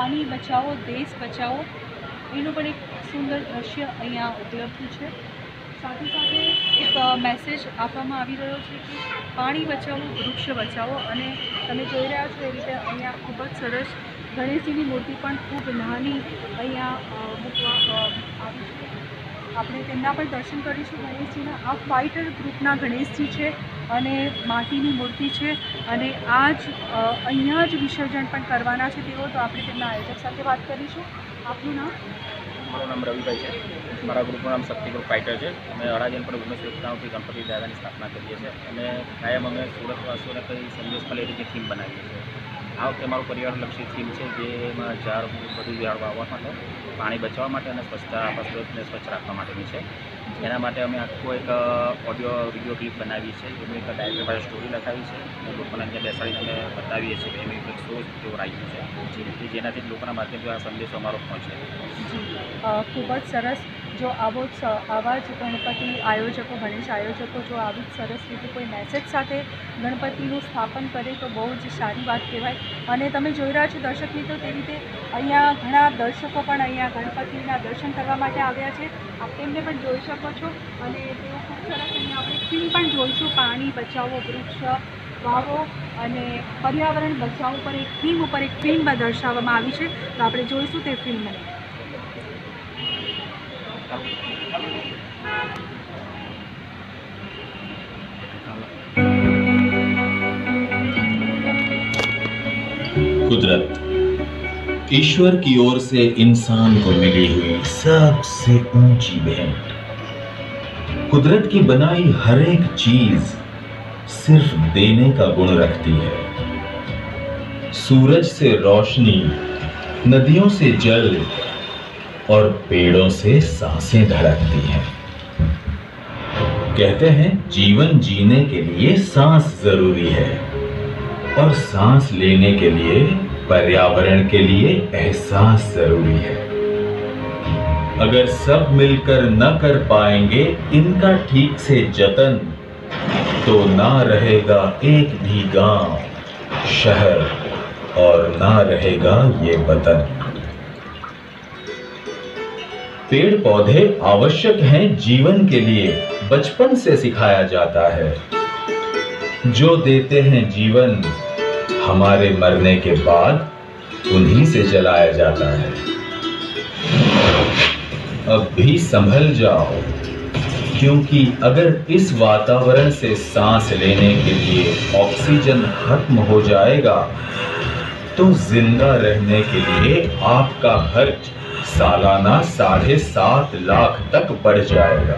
पानी बचाओ देश बचाओ एनु पण एक सुंदर दृश्य अहींया उपलब्ध है। साथ ही साथ एक मैसेज आपवामां आवी रह्यो छे कि पाणी बचाओ वृक्ष बचाओ अने तमे जोई रह्या छो ए रीते अहींया खूब ज सरस गणेशजीनी मूर्ति पण खूब नानी अहींया मूकवा आवी छे। આપણે તેમના પણ દર્શન કરીશું। ગણેશજીના આ ફાઇટર ગ્રુપના ગણેશજી છે અને માટીની મૂર્તિ છે અને આ જ અહીંયા જ વિસર્જન પણ કરવાના છે તેઓ। તો આપણે તેમના આયોજક સાથે વાત કરીશું। આપનું નામ? મારું નામ રવિભાઈ છે। મારા ગ્રુપનું નામ શક્તિ ગ્રુપ ફાઇટર છે। અમે અડાજણ પર ઉમેશ એકતાઓથી ગણપતિ દાદાની સ્થાપના કરીએ છીએ અને કાયમ અમે સુરતવાસીઓને કંઈ સંદેશ મળે એ રીતે થીમ બનાવીએ છીએ। આ વખતે મારું પરિવારલક્ષી થીમ છે જેમાં બધું ઝાડ વાવવા માટે, પાણી બચાવવા માટે અને સ્વચ્છતા આપણા સ્વચ્છ રાખવા માટેની છે। એના માટે અમે આખું એક ઓડિયો વિડીયો ક્લિપ બનાવી છે જેમાં એક ડાયરેક્ટર પાસે સ્ટોરી લખાવી છે અને લોકોને અહીંયા બેસાડીને અમે બતાવીએ છીએ કે એમ એક શો જેવો રાખ્યું છે જેનાથી લોકોના માધ્યમથી આ સંદેશો અમારો પહોંચે। ખૂબ જ સરસ। જો આવો આવા જ ગણપતિ આયોજકો, ગણેશ આયોજકો જો આવી જ સરસ રીતે કોઈ મેસેજ સાથે ગણપતિનું સ્થાપન કરે તો બહુ જ સારી વાત કહેવાય। અને તમે જોઈ રહ્યા છો દર્શક મિત્રો, તે રીતે અહીંયા ઘણા દર્શકો પણ અહીંયા ગણપતિના દર્શન કરવા માટે આવ્યા છે। આપ તેમને પણ જોઈ શકો છો અને તેઓ ખૂબ સરસ અહીંયા આપણે ફિલ્મ પણ જોઈશું, પાણી બચાવો વૃક્ષ વાવો અને પર્યાવરણ બચાવો પર એક થીમ ઉપર એક ફિલ્મ દર્શાવવામાં આવી છે। તો આપણે જોઈશું તે ફિલ્મને। कुदरत ईश्वर की ओर से इंसान को मिली हुई सबसे ऊंची भेंट। कुदरत की बनाई हर एक चीज सिर्फ देने का गुण रखती है। सूरज से रोशनी, नदियों से जल और पेड़ों से सांसें धड़कती हैं। कहते हैं जीवन जीने के लिए सांस जरूरी है और सांस लेने के लिए पर्यावरण के लिए एहसास जरूरी है। अगर सब मिलकर न कर पाएंगे इनका ठीक से जतन तो ना रहेगा एक भी गांव, शहर और ना रहेगा ये वतन। पेड़ पौधे आवश्यक हैं जीवन के लिए, बचपन से सिखाया जाता है। जो देते हैं जीवन हमारे मरने के बाद उन्हीं से जलाया जाता है। अब भी संभल जाओ, क्योंकि अगर इस वातावरण से सांस लेने के लिए ऑक्सीजन खत्म हो जाएगा तो जिंदा रहने के लिए आपका खर्च सालाना 7.5 लाख तक बढ़ जाएगा।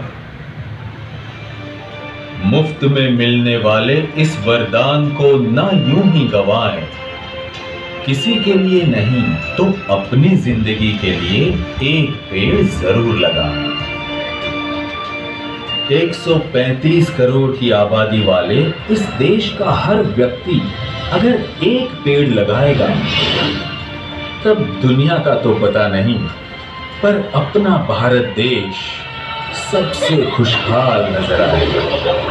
मुफ्त में मिलने वाले इस वरदान को ना यूं ही गवाएं। किसी के लिए नहीं तो अपनी जिंदगी के लिए एक पेड़ जरूर लगाएं। 135 करोड़ की आबादी वाले इस देश का हर व्यक्ति अगर एक पेड़ लगाएगा तब दुनिया का तो पता नहीं, पर अपना भारत देश सबसे खुशहाल नजर आएगा।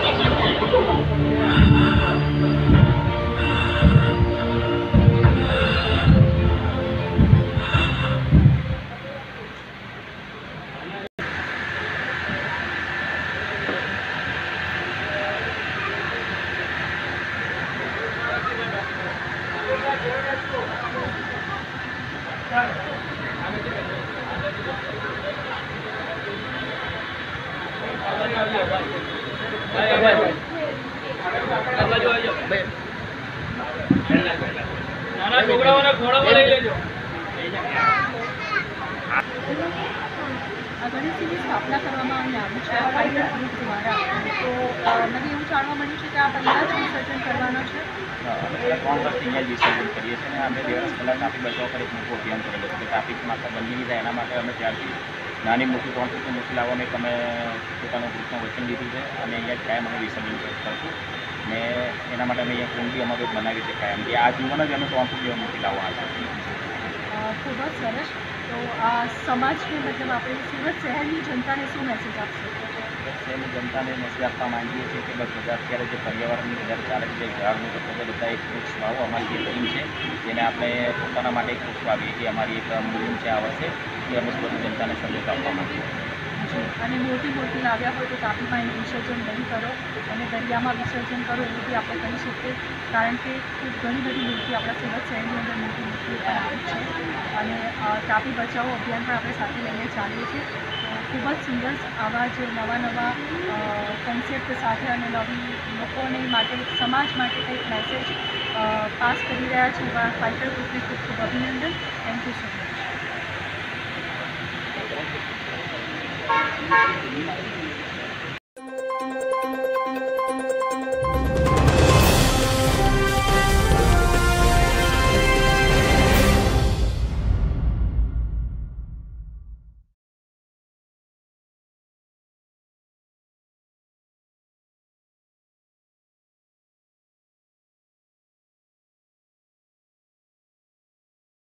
ગણેશજીની સ્થાપના કરવામાં આવી છે ફાઇટર ગ્રુપ દ્વારા। તો મને એવું જાણવા મળ્યું છે કે આપ અહીંયા જ વિસર્જન કરવાનો છે। અમે 3 વર્ષથી અહીંયા જ વિસર્જન કરીએ છીએ અને અમે 2 વર્ષ પહેલાં ટ્રાફિક બચાવ પર એક મોટું અભિયાન કરેલું છે કે ટ્રાફિક માત્ર બંધ નહીં થાય એના માટે અમે ત્યારથી નાની મૂર્તિ 3 ફૂટની મૂર્તિ લાવવાનું એક અમે પોતાનું ગ્રુપનું વચન લીધું છે અને અહીંયા જ કાયમ અમે વિસર્જન કરશું ને એના માટે અમે અહીંયા કુંડી અમારું એક બનાવી છે કાયમ કે આ જીવન જ અમે 3 ફૂટ જેવા મૂર્તિ લાવવાના છે। ખૂબ જ સરસ। તો આ સમાજને મતલબ આપણે સુરત શહેરની જનતાને શું મેસેજ આપશો? શહેરની જનતાને મેસેજ આપવા માંગીએ છીએ કે બસ બધા અત્યારે જે પર્યાવરણની વધારે ચાલે છે ઝાડનું તો તમે બધા એક વૃક્ષ વાવો. અમારી જે ટીમ છે જેને આપણે પોતાના માટે એક વૃક્ષ વાવીએ એ અમારી એક મુહિમ છે આ વર્ષે, એ અમે સુરતની જનતાને સંદેશ આપવા માંગીએ છીએ. અને મોટી મૂર્તિ લાવ્યા હોય તો તાપીમાં એનું વિસર્જન નહીં કરો અને દરિયામાં વિસર્જન કરો એવું બી આપણે કહી શકીએ, કારણ કે ખૂબ ઘણી બધી મૂર્તિ આપણા સુરત શહેરની અંદર મોટી મૂર્તિઓ પણ આવી છે. અને તાપી બચાવો અભિયાન પણ આપણે સાથે લઈને ચાલીએ છીએ. ખૂબ જ સુંદર આવા જે નવા કન્સેપ્ટ સાથે અને નવી લોકોને માટે સમાજ માટે કંઈક મેસેજ પાસ કરી રહ્યા છે એવા ફાઇટર ગ્રુપને ખૂબ ખૂબ અભિનંદન. Thank you so much.